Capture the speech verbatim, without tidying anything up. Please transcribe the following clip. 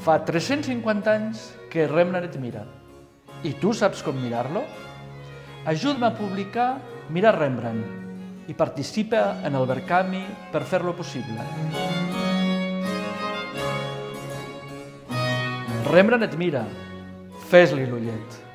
Fa tres-cents cinquanta anys que Rembrandt et mira. I tu saps com mirar-lo? Ajuda'm a publicar Mira Rembrandt i participa en el Verkami per fer-lo possible. Rembrandt et mira. Fes-li l'ullet.